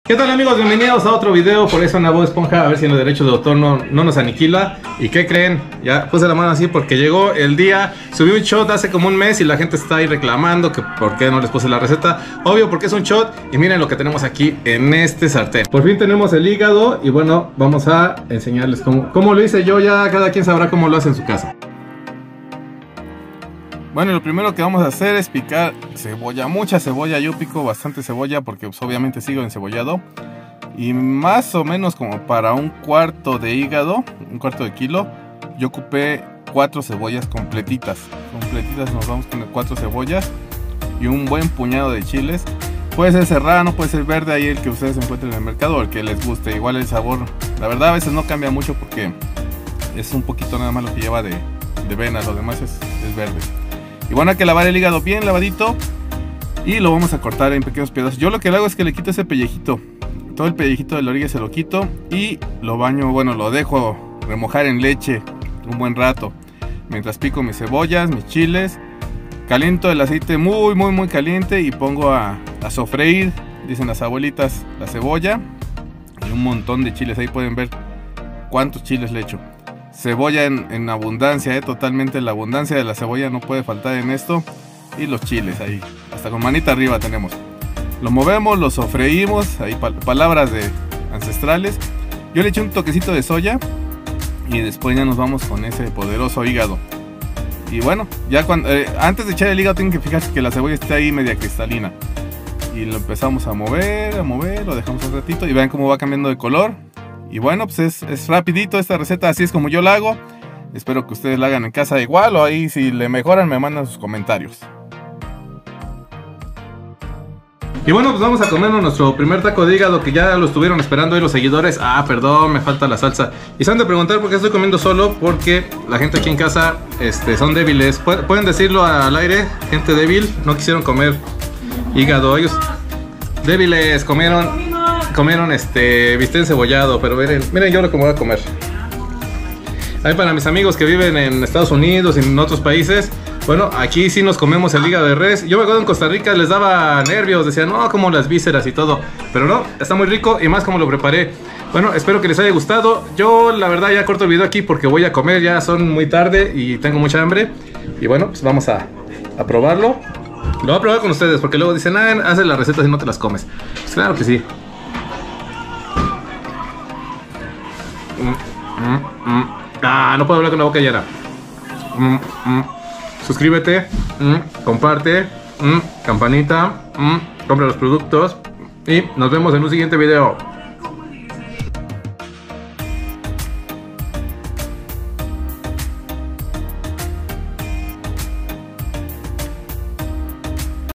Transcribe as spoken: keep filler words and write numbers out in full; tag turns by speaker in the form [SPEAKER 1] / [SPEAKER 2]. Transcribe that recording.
[SPEAKER 1] ¿Qué tal, amigos? Bienvenidos a otro video por eso en Bob Esponja, a ver si en los derechos de autor no, no nos aniquila. ¿Y qué creen? Ya puse la mano así porque llegó el día. Subí un shot hace como un mes y la gente está ahí reclamando que por qué no les puse la receta. Obvio, porque es un shot. Y miren lo que tenemos aquí en este sartén. Por fin tenemos el hígado y bueno, vamos a enseñarles cómo, cómo lo hice yo. Ya cada quien sabrá cómo lo hace en su casa. Bueno, lo primero que vamos a hacer es picar cebolla, mucha cebolla. Yo pico bastante cebolla porque pues, obviamente sigo encebollado. Y más o menos como para un cuarto de hígado, un cuarto de kilo, yo ocupé cuatro cebollas completitas. Completitas nos vamos con cuatro cebollas y un buen puñado de chiles. Puede ser serrano, puede ser verde, ahí el que ustedes encuentren en el mercado o el que les guste. Igual el sabor, la verdad a veces no cambia mucho porque es un poquito nada más lo que lleva de, de venas, lo demás es, es verde. Y bueno, hay que lavar el hígado bien lavadito y lo vamos a cortar en pequeños pedazos. Yo lo que le hago es que le quito ese pellejito, todo el pellejito de la orilla se lo quito y lo baño, bueno, lo dejo remojar en leche un buen rato. Mientras pico mis cebollas, mis chiles, caliento el aceite muy, muy, muy caliente y pongo a, a sofreír, dicen las abuelitas, la cebolla y un montón de chiles. Ahí pueden ver cuántos chiles le echo. Cebolla en, en abundancia, eh, totalmente la abundancia de la cebolla no puede faltar en esto. Y los chiles ahí, hasta con manita arriba tenemos. Lo movemos, lo sofreímos, ahí pa palabras de ancestrales. Yo le eché un toquecito de soya y después ya nos vamos con ese poderoso hígado. Y bueno, ya cuando, eh, antes de echar el hígado tienen que fijarse que la cebolla esté ahí media cristalina. Y lo empezamos a mover, a mover, lo dejamos un ratito y vean cómo va cambiando de color. Y bueno, pues es, es rapidito esta receta, así es como yo la hago. Espero que ustedes la hagan en casa igual o ahí si le mejoran me mandan sus comentarios. Y bueno, pues vamos a comernos nuestro primer taco de hígado que ya lo estuvieron esperando ahí los seguidores. Ah, perdón, me falta la salsa. Y se han de preguntar por qué estoy comiendo solo, porque la gente aquí en casa este, son débiles. Pueden decirlo al aire, gente débil, no quisieron comer hígado. Ellos débiles comieron... Comieron este bistec encebollado, pero miren, miren yo lo que me voy a comer. Ahí para mis amigos que viven en Estados Unidos y en otros países, bueno, aquí sí nos comemos el hígado de res. Yo me acuerdo en Costa Rica les daba nervios, decían, no, como las vísceras y todo. Pero no, está muy rico y más como lo preparé. Bueno, espero que les haya gustado. Yo la verdad ya corto el video aquí porque voy a comer, ya son muy tarde y tengo mucha hambre. Y bueno, pues vamos a, a probarlo. Lo voy a probar con ustedes porque luego dicen, ah, haces las recetas y no te las comes. Pues claro que sí. Mm, mm, mm. Ah, no puedo hablar con la boca llena. Mm, mm. Suscríbete, mm, comparte, mm, campanita, mm, compra los productos y nos vemos en un siguiente video.